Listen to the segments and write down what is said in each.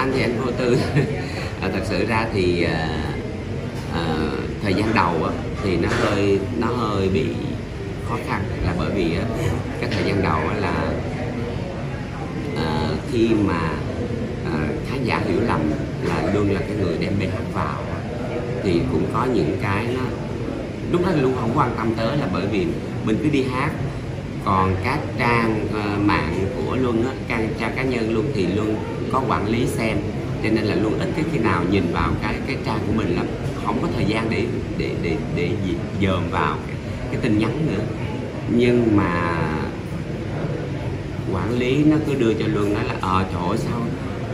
Anh thì anh vô tư. Thật sự ra thì thời gian đầu á, thì nó hơi bị khó khăn, là bởi vì á, cái thời gian đầu á, là khi mà khán giả hiểu lầm là Luân là cái người đem BH vào, thì cũng có những cái nó lúc đó Luân không quan tâm tới, là bởi vì mình cứ đi hát. Còn các trang mạng của Luân á, trang cá nhân Luân thì Luân có quản lý xem, cho nên là Luân ít khi nào nhìn vào cái trang của mình lắm, không có thời gian để dòm vào cái tin nhắn nữa. Nhưng mà quản lý nó cứ đưa cho Luân nói là trời ơi sao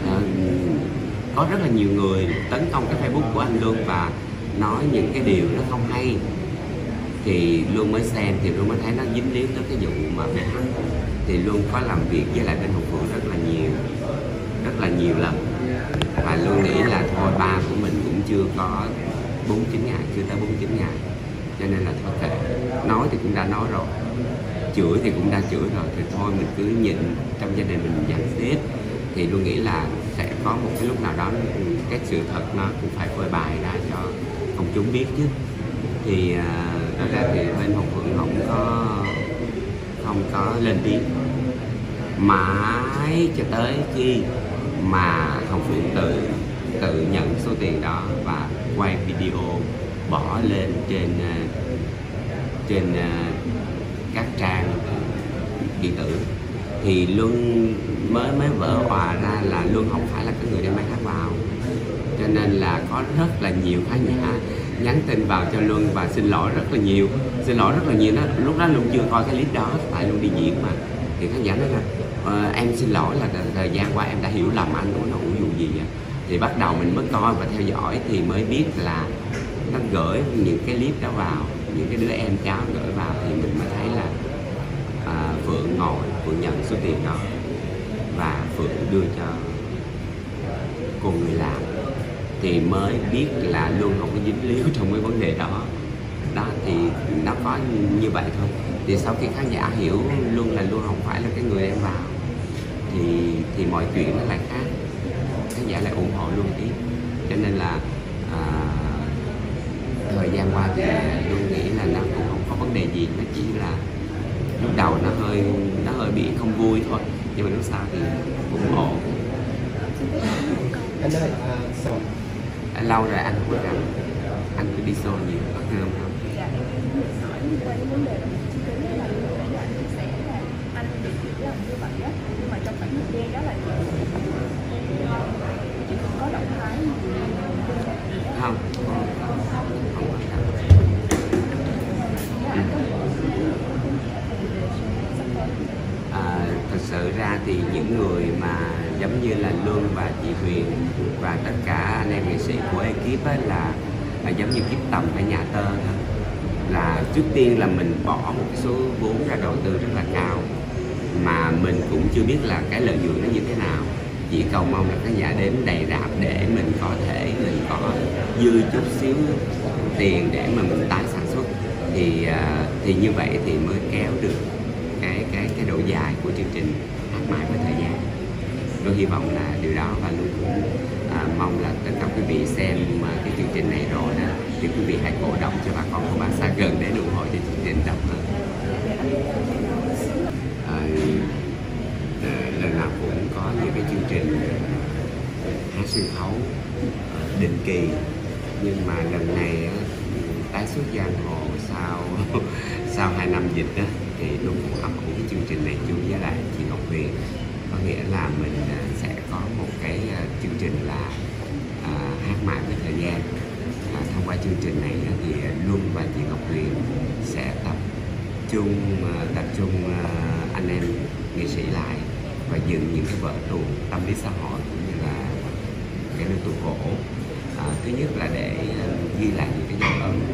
có rất là nhiều người tấn công cái Facebook của anh Luân và nói những cái điều nó không hay. Thì Luân mới xem thì Luân mới thấy nó dính líu tới cái vụ mà BH. Thì Luân có làm việc với lại bên Hồng Phượng rất là nhiều lần, và Luân nghĩ là thôi ba của mình cũng chưa có 49 ngày, chưa tới 49 ngày, cho nên là thôi kệ, nói thì cũng đã nói rồi, chửi thì cũng đã chửi rồi, thì thôi mình cứ nhịn, trong gia đình mình dàn xếp. Thì Luân nghĩ là sẽ có một cái lúc nào đó cái sự thật nó cũng phải phơi bày ra cho công chúng biết chứ. Thì thật ra thì bên Hồng Phượng không có lên tiếng, mãi cho tới khi mà Hồng Phượng tự nhận số tiền đó và quay video bỏ lên trên các trang điện tử, thì Luân mới vỡ hòa ra là Luân không phải là cái người đem BH vào. Cho nên là có rất là nhiều khán giả nhắn tin vào cho Luân và xin lỗi rất là nhiều đó. Lúc đó Luân chưa coi cái clip đó, tại Luân đi diễn mà. Thì khán giả nói là em xin lỗi, là thời gian qua em đã hiểu lầm anh, nó vụ gì vậy. Thì bắt đầu mình mới coi và theo dõi thì mới biết là nó gửi những cái clip đó vào, những cái đứa em cháu gửi vào, thì mình mới thấy là Phượng nhận số tiền đó và Phượng đưa cho cô người làm, thì mới biết là Luân không có dính líu trong cái vấn đề đó. Thì nó có như vậy thôi. Thì sau khi khán giả hiểu Luân là Luân không phải là cái người đem vào, thì mọi chuyện nó lại khác, khán giả lại ủng hộ Luân tiếp. Cho nên là thời gian qua thì Luân nghĩ là nó cũng không có vấn đề gì, nó chỉ là lúc đầu nó hơi bị không vui thôi, nhưng mà lúc sau thì cũng ổn. Anh ơi, Lâu rồi anh không có gặp, anh cứ đi show nhiều, có thương không? Dạ, hỏi liên quan đến vấn đề đó, chứ tôi nghĩ là nãy giờ anh chia sẻ là anh được hiểu lầm như vậy á, nhưng mà trong khoảng thời gian đó là chị có động thái gì Không thật sự ra thì những người mà giống như là Luân và chị Huyền và tất cả anh em nghệ sĩ của ekip á, là giống như kiếp tầm hay nhà tơ thôi. Là trước tiên là mình bỏ một cái số vốn ra đầu tư rất là cao, mà mình cũng chưa biết là cái lợi nhuận nó như thế nào. Chỉ cầu mong là khán giả đến đầy rạp để mình có dư chút xíu tiền để mà mình tái sản xuất, thì như vậy thì mới kéo được cái độ dài của chương trình Hát Mãi Với Thời Gian. Tôi hy vọng là điều đó, và luôn cũng mong là tất cả quý vị xem cái chương trình này rồi đó, thì quý vị hãy cổ động cho bà con của bác xa gần để ủng hộ cho chương trình rộng hơn. Lần nào cũng có những cái chương trình hát sân khấu định kỳ, nhưng mà lần này tái xuất giang hồ sau 2 năm dịch đó, thì Luân cũng ấp ủ cái chương trình này chung với lại chị Ngọc Huyền. Có nghĩa là mình sẽ có một cái chương trình là Hát Mãi Với Thời Gian. Thông qua chương trình này thì Luân và chị Ngọc Huyền sẽ tập trung anh em nghệ sĩ lại và dựng những cái vở tuồng tâm lý xã hội cũng như là cái nêu tuồng cổ. Thứ nhất là để ghi lại những cái dấu ấn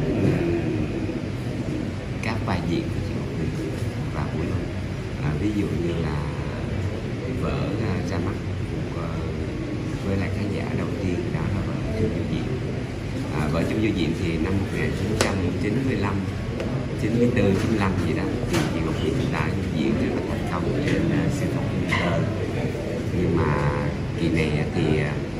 các vai diễn của chị Ngọc Huyền và của Luân. Ví dụ như là vở ra mắt với lại khán giả đầu tiên đó là vở Chung Vô Diện. Vở Chung Vô Diện thì năm 1995, 94, 95 gì đó thì chị Ngọc Huyền đã diễn rất là thành công trên sân khấu Inter. Nhưng mà kỳ này thì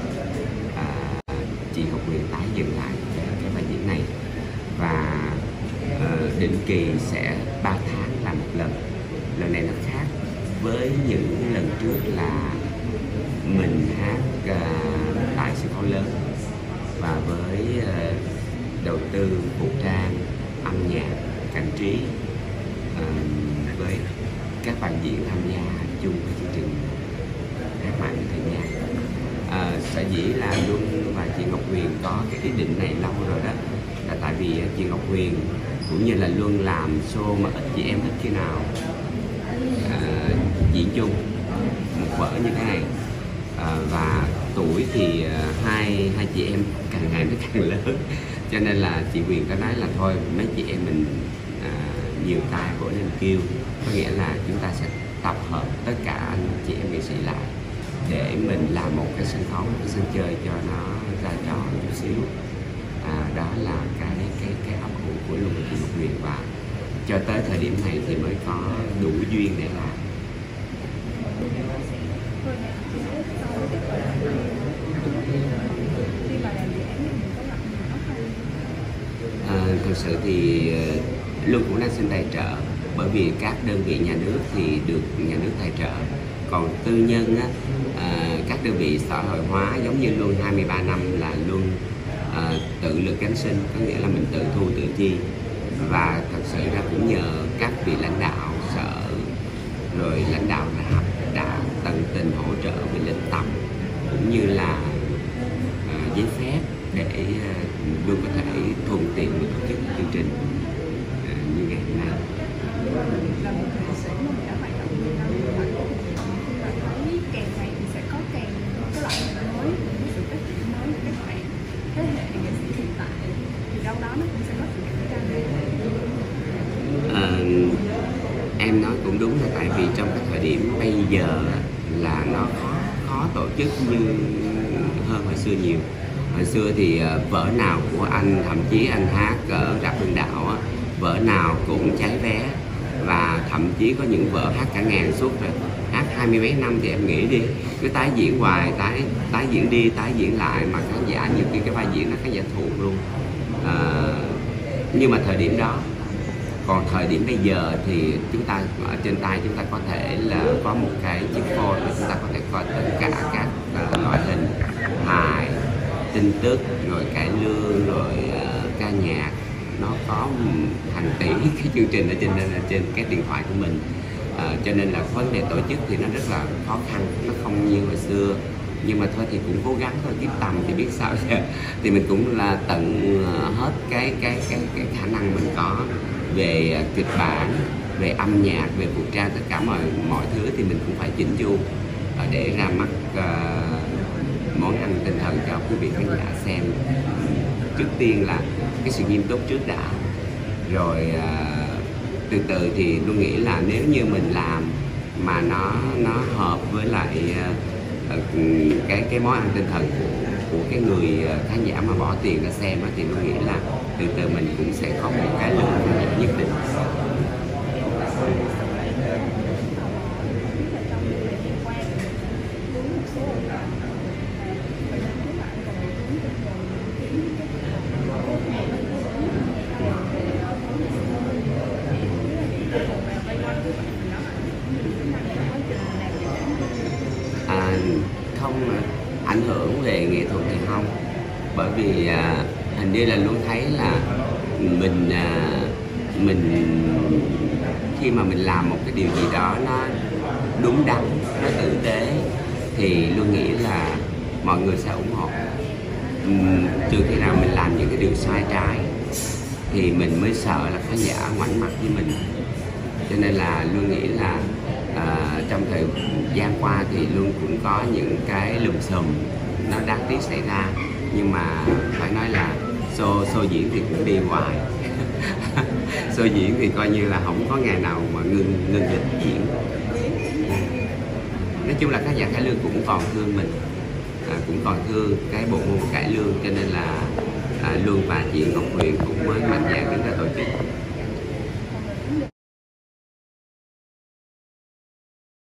chị Ngọc Huyền tái dựng lại cái vai diễn này, và định kỳ sẽ 3 tháng làm một lần. Lần này nó khác với những lần trước là mình hát tại sân khấu lớn, và với đầu tư phục trang, âm nhạc, cảnh trí, với các bạn diễn tham gia chung với chương trình Hát Mãi Với Thời Gian. Sở dĩ là Luân và chị Ngọc Huyền có cái ý định này lâu rồi đó, là tại vì chị Ngọc Huyền cũng như là Luân làm show mà ít chị em thích khi nào diễn chung một vở như thế này. Và tuổi thì hai chị em càng ngày nó càng lớn, cho nên là chị Huyền có nói là thôi mấy chị em mình nhiều tai vỗ nên kêu, có nghĩa là chúng ta sẽ tập hợp tất cả anh chị em nghệ sĩ lại để mình làm một cái sân khấu, một cái sân chơi cho nó ra trò chút xíu. Đó là cái óc của Luân và chị Ngọc Huyền, và cho tới thời điểm này thì mới có đủ duyên để làm. Thực sự thì Luân cũng đang xin tài trợ, bởi vì các đơn vị nhà nước thì được nhà nước tài trợ, còn tư nhân á, các đơn vị xã hội hóa giống như Luân 23 năm là Luân tự lực cánh sinh, có nghĩa là mình tự thu tự chi. Và thật sự ra cũng nhờ các vị lãnh đạo sở rồi lãnh đạo rạp đã tận tình hỗ trợ về lịch tập cũng như là giấy phép để Luân có thể thuận tiện để tổ chức chương trình như ngày hôm nay. Là một nghệ sĩ mà mình đã hoạt động nhiều năm như vậy thì bạn thấy càng ngày thì sẽ có càng cái loại hình mới, những sự phát triển mới của các bạn thế hệ nghệ sĩ hiện tại, thì đâu đó nó cũng sẽ có sự cạnh tranh. Em nói cũng đúng, là tại vì trong cái thời điểm bây giờ là nó khó tổ chức như hơn hồi xưa nhiều. Hồi xưa thì vở nào của anh, thậm chí anh hát ở rạp Hương Đạo á, vở nào cũng cháy vé, và thậm chí có những vở hát cả ngàn suất rồi, hát 20 mấy năm thì em nghĩ đi, cứ tái diễn hoài, tái diễn đi tái diễn lại, mà khán giả nhiều khi cái vai diễn nó khán giả thuộc luôn. Nhưng mà thời điểm đó, còn thời điểm bây giờ thì chúng ta ở trên tay chúng ta có thể là có một cái chiếc phone để chúng ta có thể coi tất cả các loại hình hài, tin tức, rồi cải lương, rồi ca nhạc, nó có hàng tỷ cái chương trình ở trên cái điện thoại của mình. Cho nên là vấn đề tổ chức thì nó rất là khó khăn, nó không như hồi xưa, nhưng mà thôi thì cũng cố gắng thôi, tiếp tầm thì biết sao giờ. Thì mình cũng là tận hết cái khả năng mình có về kịch bản, về âm nhạc, về phục trang, tất cả mọi thứ thì mình cũng phải chỉnh chu để ra mắt món ăn tinh thần cho quý vị khán giả xem. Trước tiên là cái sự nghiêm túc trước đã, rồi từ từ thì tôi nghĩ là nếu như mình làm mà nó hợp với lại cái món ăn tinh thần của cái người khán giả mà bỏ tiền ra xem thì tôi nghĩ là từ từ mình cũng sẽ có một cái lượng khán giả nhất định. Không ảnh hưởng về nghệ thuật thì không, bởi vì hình như là luôn thấy là mình khi mà mình làm một cái điều gì đó nó đúng đắn, nó tử tế thì luôn nghĩ là mọi người sẽ ủng hộ. Trừ khi nào mình làm những cái điều sai trái thì mình mới sợ là khán giả ngoảnh mặt với mình. Cho nên là luôn nghĩ là trong thời gian qua thì luôn cũng có những cái lùm xùm nó đáng tiếc xảy ra, nhưng mà phải nói là show diễn thì cũng đi hoài. Show diễn thì coi như là không có ngày nào mà ngừng lịch diễn. Nói chung là khán giả cải lương cũng còn thương mình, cũng còn thương cái bộ môn cải lương, cho nên là Luân và chị Ngọc Huyền cũng mới mạnh dạn đứng ra tổ chức.